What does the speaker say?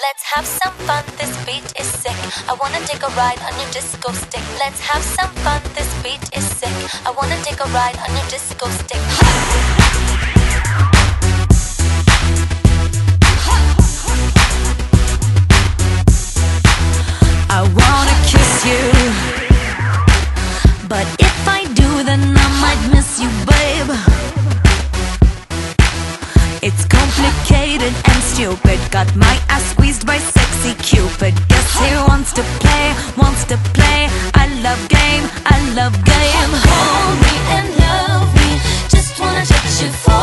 Let's have some fun, this beat is sick. I wanna take a ride on your disco stick. Let's have some fun, this beat is sick. I wanna take a ride on your disco stick. I wanna kiss you, but if I do, then I might miss you, babe. It's complicated and stupid. Got my ass squeezed by sexy Cupid. Guess he wants to play, wants to play. I love game, I love game. Hold me and love me, just wanna touch you for